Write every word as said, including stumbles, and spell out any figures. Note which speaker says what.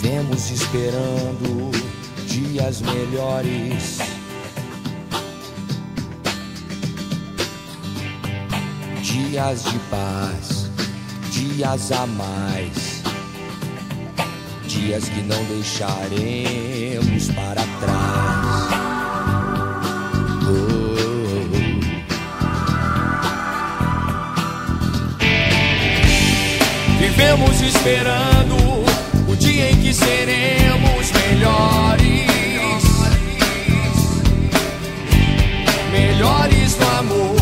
Speaker 1: Vivemos esperando dias melhores, dias de paz, dias a mais, dias que não deixaremos para trás. Oh. Vivemos esperando o dia em que seremos melhores, melhores no amor.